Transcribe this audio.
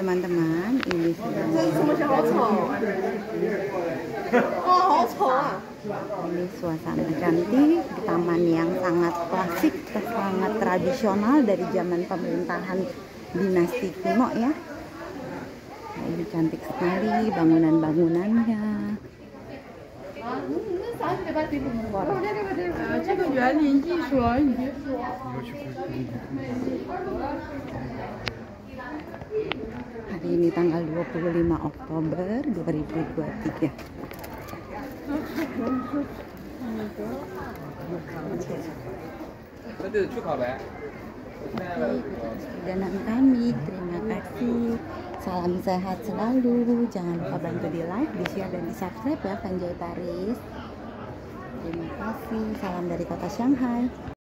teman-teman, ini suasana cantik di taman yang sangat klasik, sangat tradisional dari zaman pemerintahan dinasti kuno ya. Nah, ini cantik sekali bangunan-bangunannya. Hari ini tanggal 25 Oktober 2023. Perjalanan kami, terima kasih. Salam sehat selalu. Jangan lupa bantu di like, di share, dan di subscribe ya, Fanjoy Paris. Terima kasih. Salam dari kota Shanghai.